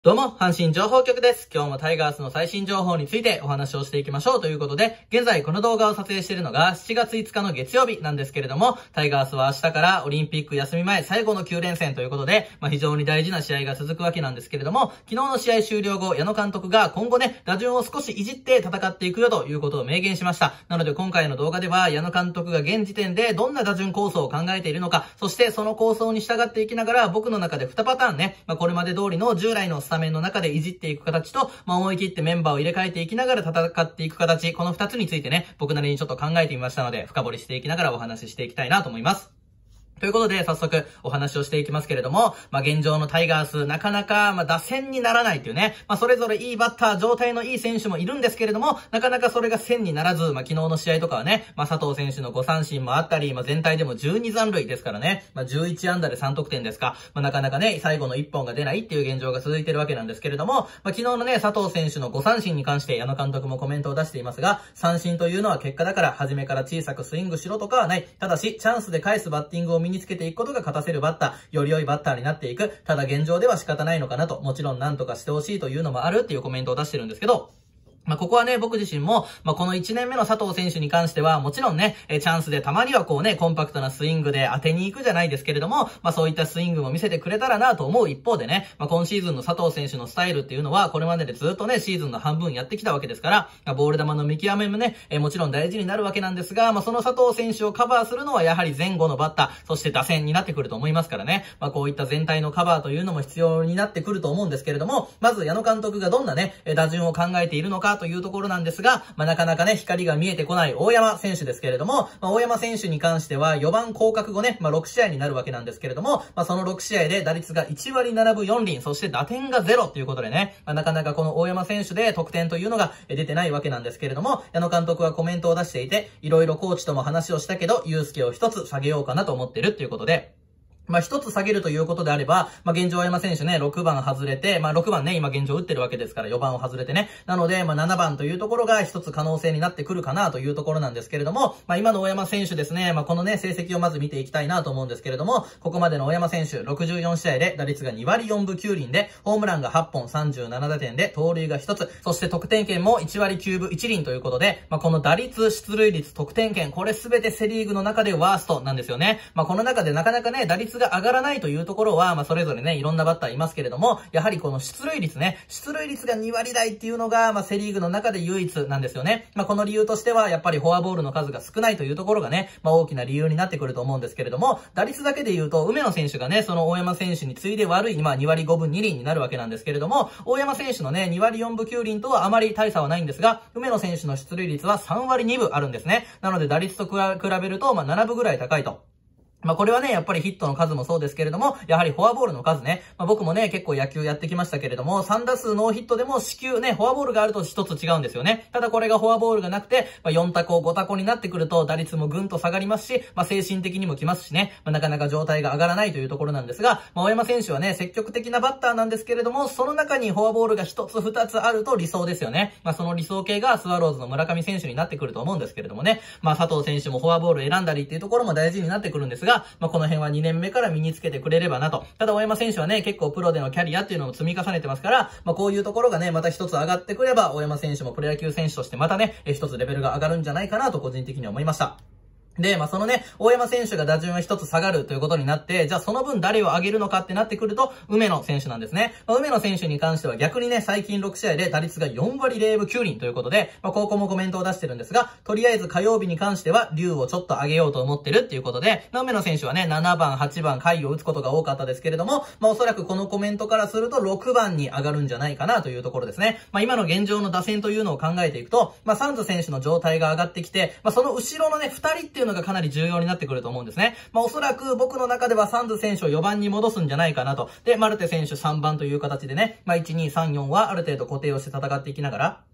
どうも、阪神情報局です。今日もタイガースの最新情報についてお話をしていきましょうということで、現在この動画を撮影しているのが7月5日の月曜日なんですけれども、タイガースは明日からオリンピック休み前最後の9連戦ということで、非常に大事な試合が続くわけなんですけれども、昨日の試合終了後、矢野監督が今後ね、打順を少しいじって戦っていくよということを明言しました。なので今回の動画では、矢野監督が現時点でどんな打順構想を考えているのか、そしてその構想に従っていきながら、僕の中で2パターンね、これまで通りの従来のスタメンの中でいじっていく形と、思い切ってメンバーを入れ替えていきながら戦っていく形、この2つについてね、僕なりにちょっと考えてみましたので、深掘りしていきながらお話ししていきたいなと思います。ということで、早速お話をしていきますけれども、現状のタイガース、なかなか、打線にならないっていうね、それぞれいいバッター、状態のいい選手もいるんですけれども、なかなかそれが線にならず、昨日の試合とかはね、佐藤選手の5三振もあったり、全体でも12残塁ですからね、11安打で3得点ですか、なかなかね、最後の1本が出ないっていう現状が続いてるわけなんですけれども、昨日のね、佐藤選手の5三振に関して矢野監督もコメントを出していますが、三振というのは結果だから、初めから小さくスイングしろとかはない。ただし、チャンスで返すバッティングを身につけていくことが勝たせるバッター、より良いバッターになっていく。ただ現状では仕方ないのかなと、もちろん何とかしてほしいというのもあるっていうコメントを出してるんですけど、ここはね、僕自身も、この1年目の佐藤選手に関しては、もちろんね、チャンスでたまにはこうね、コンパクトなスイングで当てに行くじゃないですけれども、そういったスイングも見せてくれたらなと思う一方でね、今シーズンの佐藤選手のスタイルっていうのは、これまででずっとね、シーズンの半分やってきたわけですから、ボール球の見極めもね、もちろん大事になるわけなんですが、その佐藤選手をカバーするのはやはり前後のバッター、そして打線になってくると思いますからね、こういった全体のカバーというのも必要になってくると思うんですけれども、まず矢野監督がどんなね、打順を考えているのかというところなんですが、なかなかね、光が見えてこない大山選手ですけれども、大山選手に関しては4番降格後ね、6試合になるわけなんですけれども、その6試合で打率が1割7分4厘、そして打点が0ということでね、なかなかこの大山選手で得点というのが出てないわけなんですけれども、矢野監督はコメントを出していて、いろいろコーチとも話をしたけど、祐介を一つ下げようかなと思ってるっていうことで、一つ下げるということであれば、現状大山選手ね、6番外れて、6番ね、今現状打ってるわけですから、4番を外れてね。なので、7番というところが一つ可能性になってくるかなというところなんですけれども、今の大山選手ですね、このね、成績をまず見ていきたいなと思うんですけれども、ここまでの大山選手、64試合で打率が2割4分9厘で、ホームランが8本37打点で、盗塁が1つ、そして得点圏も1割9分1厘ということで、この打率、出塁率、得点圏、これすべてセリーグの中でワーストなんですよね。この中でなかなかね、打率が上がらないというところは、それぞれね、いろんなバッターいますけれども、やはりこの出塁率ね、出塁率が2割台っていうのが、セリーグの中で唯一なんですよね。この理由としては、やっぱりフォアボールの数が少ないというところがね、大きな理由になってくると思うんですけれども、打率だけで言うと、梅野選手がね、その大山選手に次いで悪い、2割5分2厘になるわけなんですけれども、大山選手のね、2割4分9厘とはあまり大差はないんですが、梅野選手の出塁率は3割2分あるんですね。なので打率と比べると、7分ぐらい高いと。これはね、やっぱりヒットの数もそうですけれども、やはりフォアボールの数ね。僕もね、結構野球やってきましたけれども、3打数ノーヒットでも四球ね、フォアボールがあると一つ違うんですよね。ただこれがフォアボールがなくて、4タコ、5タコになってくると打率もぐんと下がりますし、精神的にもきますしね、なかなか状態が上がらないというところなんですが、大山選手はね、積極的なバッターなんですけれども、その中にフォアボールが1つ2つあると理想ですよね。その理想形がスワローズの村上選手になってくると思うんですけれどもね、佐藤選手もフォアボール選んだりっていうところも大事になってくるんですが、この辺は2年目から身につけてくれればなと。ただ大山選手はね、結構プロでのキャリアっていうのを積み重ねてますから、こういうところがね、また一つ上がってくれば、大山選手もプロ野球選手としてまたね、一つレベルが上がるんじゃないかなと個人的には思いました。で、そのね、大山選手が打順は一つ下がるということになって、じゃあその分誰を上げるのかってなってくると、梅野選手なんですね。梅野選手に関しては逆にね、最近6試合で打率が4割0分9厘ということで、ここもコメントを出してるんですが、とりあえず火曜日に関しては、竜をちょっと上げようと思ってるっていうことで、梅野選手はね、7番、8番、回を打つことが多かったですけれども、おそらくこのコメントからすると6番に上がるんじゃないかなというところですね。今の現状の打線というのを考えていくと、サンズ選手の状態が上がってきて、その後ろのね、2人っていうのがかなり重要になってくると思うんですね。おそらく僕の中ではサンズ選手を4番に戻すんじゃないかなと。で、マルテ選手3番という形でね、1、2、3、4はある程度固定をして戦っていきながら、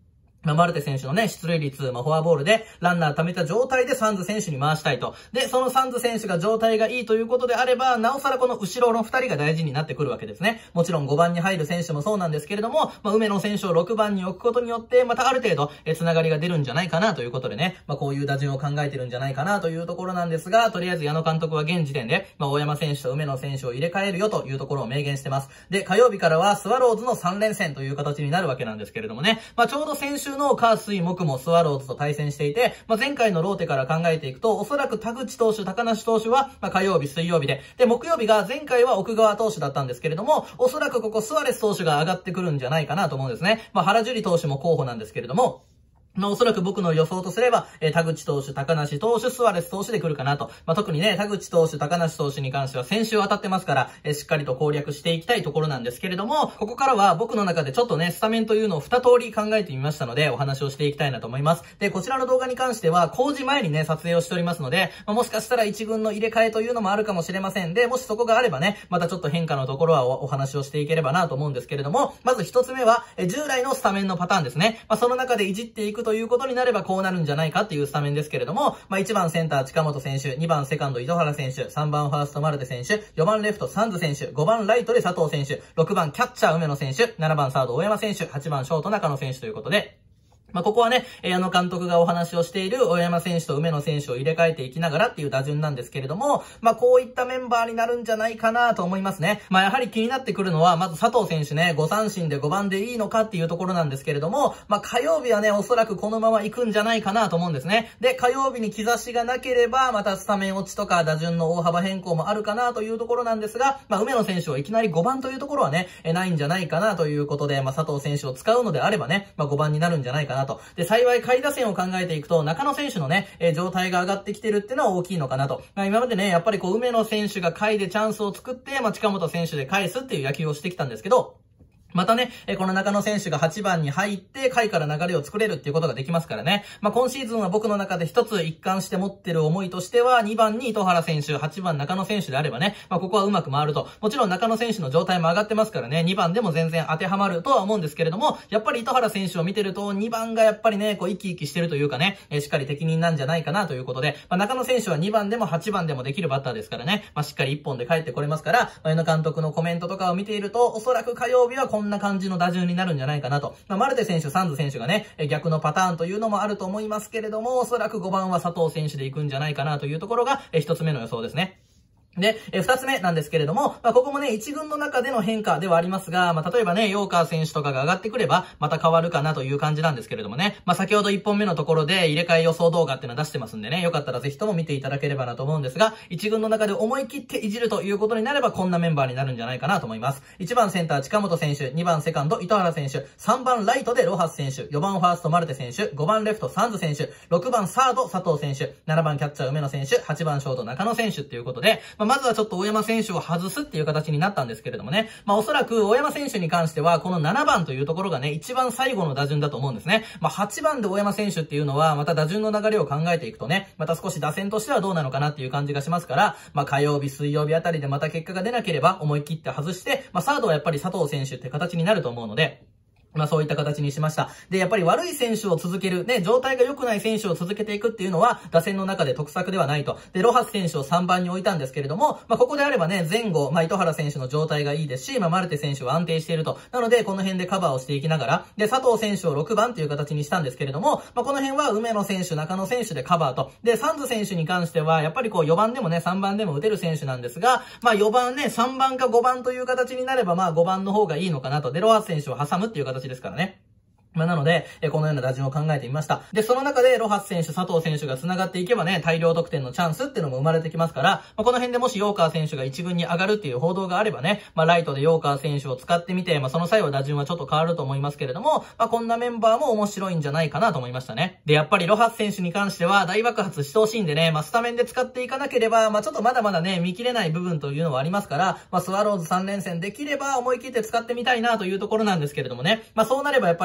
マルテ選手のね、出塁率、フォアボールでランナー貯めた状態でサンズ選手に回したいと。で、そのサンズ選手が状態がいいということであれば、なおさらこの後ろの2人が大事になってくるわけですね。もちろん5番に入る選手もそうなんですけれども、梅野選手を6番に置くことによって、またある程度、つながりが出るんじゃないかなということでね、こういう打順を考えてるんじゃないかなというところなんですが、とりあえず矢野監督は現時点で、大山選手と梅野選手を入れ替えるよというところを明言してます。で、火曜日からはスワローズの3連戦という形になるわけなんですけれどもね、ちょうど先週の火水木もスワローズと対戦していて、前回のローテから考えていくと、おそらく田口投手、高梨投手は、火曜日、水曜日で、木曜日が前回は奥川投手だったんですけれども、おそらくここスアレス投手が上がってくるんじゃないかなと思うんですね。原樹里投手も候補なんですけれども、おそらく僕の予想とすれば、田口投手、高梨投手、スアレス投手で来るかなと。特にね、田口投手、高梨投手に関しては先週当たってますから、しっかりと攻略していきたいところなんですけれども、ここからは僕の中でちょっとね、スタメンというのを2通り考えてみましたので、お話をしていきたいなと思います。で、こちらの動画に関しては、工事前にね、撮影をしておりますので、もしかしたら一軍の入れ替えというのもあるかもしれませんで、もしそこがあればね、またちょっと変化のところはお話をしていければなと思うんですけれども、まず1つ目は、従来のスタメンのパターンですね。その中でいじっていくということになれば、こうなるんじゃないかっていうスタメンですけれども、1番センター近本選手、2番セカンド糸原選手、3番ファーストマルテ選手、4番レフトサンズ選手、5番ライトで佐藤選手、6番キャッチャー梅野選手、7番サード大山選手、8番ショート中野選手ということで、ここはね、矢野監督がお話をしている大山選手と梅野選手を入れ替えていきながらっていう打順なんですけれども、こういったメンバーになるんじゃないかなと思いますね。やはり気になってくるのは、まず佐藤選手ね、5三振で5番でいいのかっていうところなんですけれども、火曜日はね、おそらくこのまま行くんじゃないかなと思うんですね。で、火曜日に兆しがなければ、またスタメン落ちとか打順の大幅変更もあるかなというところなんですが、梅野選手をいきなり5番というところはね、ないんじゃないかなということで、佐藤選手を使うのであればね、5番になるんじゃないかなと。で、幸い下位打線を考えていくと、中野選手のね、状態が上がってきてるっていうのは大きいのかなと。今までね、やっぱり梅野選手が下位でチャンスを作って、近本選手で返すっていう野球をしてきたんですけど、またね、この中野選手が8番に入って、下位から流れを作れるっていうことができますからね。今シーズンは僕の中で一つ一貫して持ってる思いとしては、2番に糸原選手、8番中野選手であればね、ここはうまく回ると。もちろん中野選手の状態も上がってますからね、2番でも全然当てはまるとは思うんですけれども、やっぱり糸原選手を見てると、2番がやっぱりね、生き生きしてるというかね、しっかり適任なんじゃないかなということで、中野選手は2番でも8番でもできるバッターですからね、しっかり1本で帰ってこれますから、矢野監督のコメントとかを見ていると、おそらく火曜日はこんな感じの打順になるんじゃないかなと。マルテ選手、サンズ選手がね、逆のパターンというのもあると思いますけれども、おそらく5番は佐藤選手で行くんじゃないかなというところが、1つ目の予想ですね。で、二つ目なんですけれども、ここもね、一軍の中での変化ではありますが、例えばね、ヨーカー選手とかが上がってくれば、また変わるかなという感じなんですけれどもね。先ほど1本目のところで入れ替え予想動画っていうのは出してますんでね、よかったらぜひとも見ていただければなと思うんですが、一軍の中で思い切っていじるということになれば、こんなメンバーになるんじゃないかなと思います。1番センター近本選手、2番セカンド糸原選手、3番ライトでロハス選手、4番ファーストマルテ選手、5番レフトサンズ選手、6番サード佐藤選手、7番キャッチャー梅野選手、8番ショート中野選手っていうことで、まずはちょっと大山選手を外すっていう形になったんですけれどもね。おそらく大山選手に関しては、この7番というところがね、一番最後の打順だと思うんですね。8番で大山選手っていうのは、また打順の流れを考えていくとね、また少し打線としてはどうなのかなっていう感じがしますから、火曜日、水曜日あたりでまた結果が出なければ思い切って外して、サードはやっぱり佐藤選手って形になると思うので、そういった形にしました。で、やっぱり悪い選手を続ける、ね、状態が良くない選手を続けていくっていうのは、打線の中で得策ではないと。で、ロハス選手を3番に置いたんですけれども、ここであればね、前後、糸原選手の状態がいいですし、マルテ選手は安定していると。なので、この辺でカバーをしていきながら、で、佐藤選手を6番という形にしたんですけれども、この辺は梅野選手、中野選手でカバーと。で、サンズ選手に関しては、やっぱり4番でもね、3番でも打てる選手なんですが、4番ね、3番か5番という形になれば、5番の方がいいのかなと。で、ロハス選手を挟むっていう形ですからね。なので、このような打順を考えてみました。で、その中で、ロハス選手、佐藤選手が繋がっていけばね、大量得点のチャンスっていうのも生まれてきますから、この辺でもしヨーカー選手が一軍に上がるっていう報道があればね、ライトでヨーカー選手を使ってみて、その際は打順はちょっと変わると思いますけれども、こんなメンバーも面白いんじゃないかなと思いましたね。で、やっぱりロハス選手に関しては大爆発してほしいんでね、スタメンで使っていかなければ、ちょっとまだまだね、見切れない部分というのはありますから、スワローズ3連戦できれば思い切って使ってみたいなというところなんですけれどもね、そうなればやっぱり大山選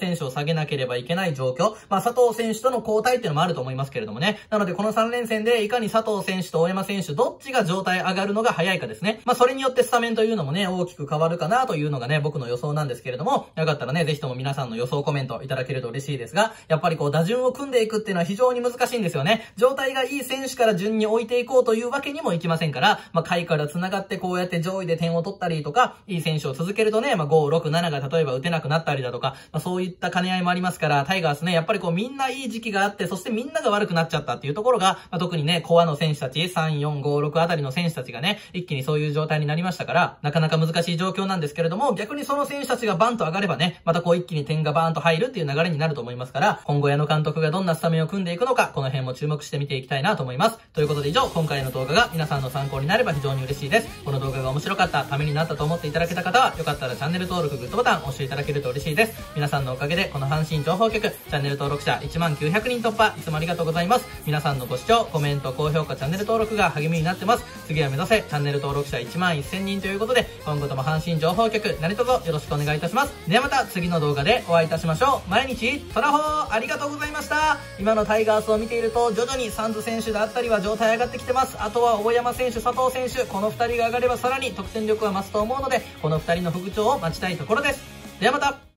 選手を下げなければいけない状況。佐藤選手との交代っていうのもあると思いますけれどもね。なのでこの3連戦でいかに佐藤選手と大山選手どっちが状態上がるのが早いかですね。それによってスタメンというのもね、大きく変わるかなというのがね、僕の予想なんですけれども、よかったらね、ぜひとも皆さんの予想コメントいただけると嬉しいですが、やっぱり打順を組んでいくっていうのは非常に難しいんですよね。状態がいい選手から順に置いていこうというわけにもいきませんから、下位から繋がってこうやって上位で点を取ったりとか、いい選手を続けるとね、5、6、7が例えば打てなくなったりだとか、そういった兼ね合いもありますから、タイガースね、やっぱりみんないい時期があって、そしてみんなが悪くなっちゃったっていうところが、特にね、コアの選手たち、3、4、5、6あたりの選手たちがね、一気にそういう状態になりましたから、なかなか難しい状況なんですけれども、逆にその選手たちがバンと上がればね、また一気に点がバーンと入るっていう流れになると思いますから、今後矢野監督がどんなスタメンを組んでいくのか、この辺も注目して見ていきたいなと思います。ということで以上、今回の動画が皆さんの参考になれば非常に嬉しいです。この動画が面白かった、ためになったと思っていただけた方は、よかったらチャンネル登録、グッドボタン押していただけると嬉しいです。皆さんのおかげで、この阪神情報局、チャンネル登録者10900人突破、いつもありがとうございます。皆さんのご視聴、コメント、高評価、チャンネル登録が励みになってます。次は目指せ、チャンネル登録者11000人ということで、今後とも阪神情報局、何卒よろしくお願いいたします。ではまた次の動画でお会いいたしましょう。毎日、トラホーありがとうございました。今のタイガースを見ていると、徐々にサンズ選手であったりは状態上がってきてます。あとは大山選手、佐藤選手、この2人が上がればさらに得点力は増すと思うので、この2人の復調を待ちたいところです。ではまた。